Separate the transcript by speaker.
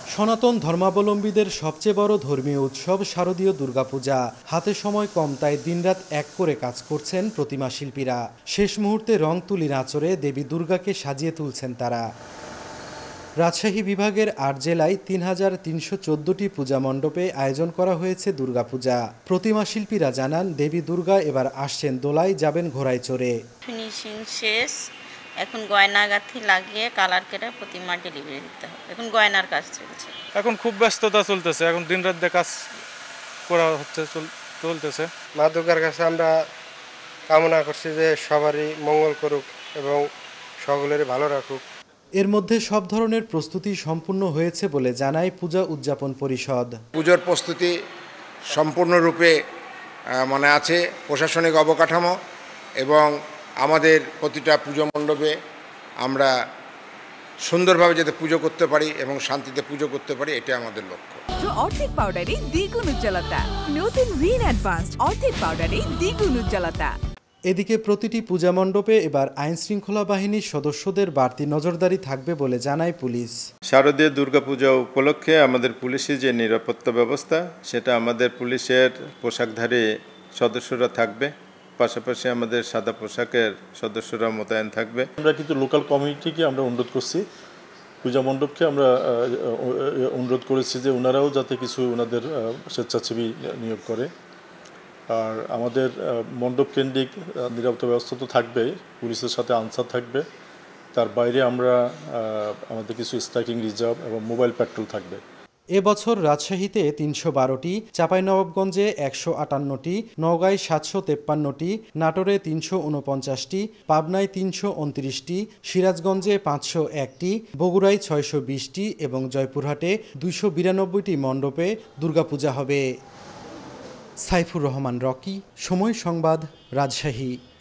Speaker 1: সনাতন ধর্মাবলম্বীদের সবচেয়ে বড় ধর্মীয় উৎসব শারদীয় দুর্গাপূজা। হাতে সময় কম, তাই দিনরাত এক করে কাজ করছেন প্রতিমা শিল্পীরা। শেষ মুহূর্তে রং তুলির আঁচড়ে দেবী দুর্গাকে সাজিয়ে তুলছেন তারা। রাজশাহী বিভাগের ৮ জেলায় ৩,৩১৪টি পূজা মণ্ডপে আয়োজন করা হয়েছে দুর্গাপূজা। প্রতিমা শিল্পীরা জানান, দেবী দুর্গা এবার আসছেন দোলায়, যাবেন ঘোড়ায় চড়ে।
Speaker 2: ফিনিশিং শেষ, এখন গয়নাগাথি লাগিয়ে কালার কেটে প্রতিমা ডেলিভারি দিতে হবে। এখন গয়নার কাজ চলছে।
Speaker 3: এখন খুব ব্যস্ততা চলতেছে, এখন দিনরাত কাজ করা হচ্ছে, চলতেছে।
Speaker 4: মা দুর্গার কাছে আমরা কামনা করছি যে সবারই মঙ্গল করুক এবং সকলেরই ভালো রাখুক।
Speaker 1: এর মধ্যে সব ধরনের প্রস্তুতি সম্পূর্ণ হয়েছে বলে জানায় পূজা উদযাপন পরিষদ।
Speaker 5: পুজোর প্রস্তুতি সম্পূর্ণরূপে আছে প্রশাসনিক অবকাঠামো এবং আমাদের প্রতিটা পুজো মণ্ডপে আমরা সুন্দরভাবে যাতে পুজো করতে পারি এবং শান্তিতে পুজো করতে পারি, এটা আমাদের লক্ষ্য।
Speaker 6: অর্ধেক পাউডারে দ্বিগুণ উজ্জ্বলতা, নতুন রিন অ্যাডভান্সড অর্ধেক পাউডারে দ্বিগুণ উজ্জ্বলতা।
Speaker 1: এদিকে প্রতিটি পূজা মণ্ডপে এবার আইনশৃঙ্খলা বাহিনীর সদস্যদের বাড়তি নজরদারি থাকবে বলে জানায় পুলিশ।
Speaker 7: শারদীয় দুর্গাপূজা উপলক্ষে আমাদের পুলিশের যে নিরাপত্তা ব্যবস্থা, সেটা আমাদের পুলিশের পোশাকধারী সদস্যরা থাকবে, পাশাপাশি আমাদের সাদা পোশাকের সদস্যরা মোতায়েন থাকবে।
Speaker 8: আমরা কিন্তু লোকাল কমিউনিটিকে আমরা অনুরোধ করছি, পূজা মণ্ডপকে আমরা অনুরোধ করেছি যে ওনারাও যাতে কিছু ওনাদের স্বেচ্ছাসেবী নিয়োগ করে। আর আমাদের মণ্ডপ কেন্দ্রিক নিরাপত্তা ব্যবস্থা তো থাকবে, পুলিশের সাথে আনসার থাকবে। তার বাইরে আমরা আমাদের কিছু স্ট্রাইকিং রিজার্ভ এবং মোবাইল প্যাট্রোল থাকবে।
Speaker 1: এবছর রাজশাহীতে ৩১২টি, চাঁপাইনবাবগঞ্জে ১৫৮টি, নওগাঁয় ৭৫৩টি, নাটোরে ৩৪৯টি, পাবনায় ৩২৯টি, সিরাজগঞ্জে ৫০১টি, বগুড়ায় ৬২০টি এবং জয়পুরহাটে ২৯২টি মণ্ডপে দুর্গাপূজা হবে। সাইফুর রহমান রকি, সময় সংবাদ, রাজশাহী।